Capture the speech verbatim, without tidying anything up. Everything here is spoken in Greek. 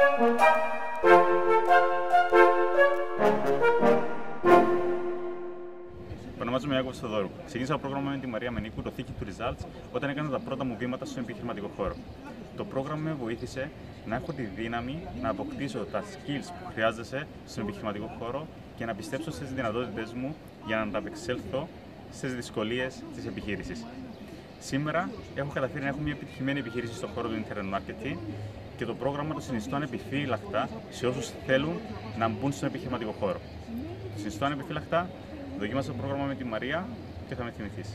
Ονομάζομαι Ιάκωβος Θεοδόρου. Ξεκίνησα το πρόγραμμα με τη Μαρία Μενίκου, το Θήκη του Results, όταν έκανα τα πρώτα μου βήματα στον επιχειρηματικό χώρο. Το πρόγραμμα με βοήθησε να έχω τη δύναμη να αποκτήσω τα skills που χρειάζεσαι στον επιχειρηματικό χώρο και να πιστέψω στις δυνατότητες μου για να ανταπεξέλθω στις δυσκολίες της επιχείρησης. Σήμερα έχω καταφέρει να έχω μια επιτυχημένη επιχείρηση στον χώρο του Internet Marketing και το πρόγραμμα το συνιστώ ανεπιφύλακτα σε όσους θέλουν να μπουν στον επιχειρηματικό χώρο. Το συνιστώ ανεπιφύλακτα. Δοκίμασα το πρόγραμμα με τη Μαρία και θα με θυμηθείς.